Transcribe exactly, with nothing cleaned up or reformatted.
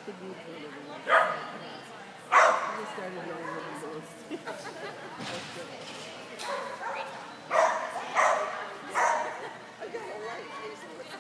could use one of these. I just started knowing what it was. That's good. I got a light.